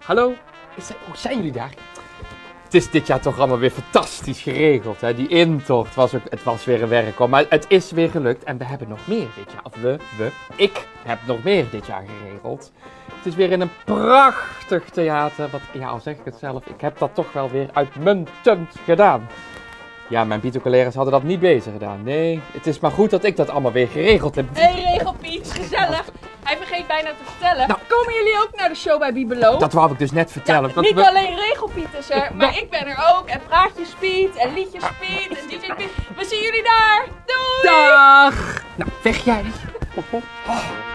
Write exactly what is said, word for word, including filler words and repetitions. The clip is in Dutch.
Hallo? Is er, hoe zijn jullie daar? Het is dit jaar toch allemaal weer fantastisch geregeld. Hè? Die intocht was ook, het was weer een werk hoor. Maar het is weer gelukt en we hebben nog meer dit jaar. Of we, we, ik heb nog meer dit jaar geregeld. Het is weer in een prachtig theater. Wat, ja, al zeg ik het zelf, ik heb dat toch wel weer uitmuntend gedaan. Ja, mijn Pieter-collega's hadden dat niet beter gedaan. Nee, het is maar goed dat ik dat allemaal weer geregeld heb. Hé, hey, Regelpiet, gezellig. Hij vergeet bijna te vertellen. Nou, komen jullie ook naar de show bij Bibelo? Dat wou ik dus net vertellen. Ja, dat niet we... alleen Regelpiet is er, maar ik ben er ook. En Praatjes Piet, en Liedjes Piet, en D J Piet. We zien jullie daar. Doei! Dag! Nou, weg jij.